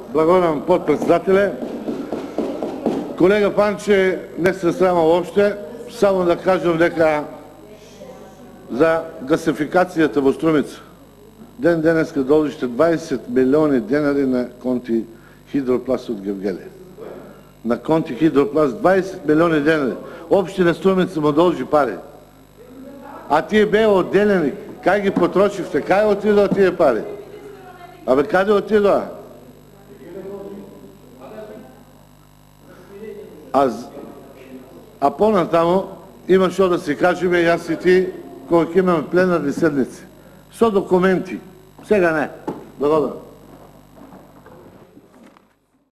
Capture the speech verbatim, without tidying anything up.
Благодарам подпредседателя. Колега Панче, не се срама въобще, само да кажем дека за гасификацията во Струмица. Ден денеска доложите дваесет милиони денари на конти Хидропласт од Гевгели. На конти Хидропласт дваесет милиони денари. Општина Струмица му должи пари. А тие беа одделени. Кај ги потрошивте? Кај отидоа тие пари? Абе, каде отидоа? А, а понатамо има што да си кажеме јас и ти кога ќе имаме пленарни седници. Со документи. Сега не. Благодарам.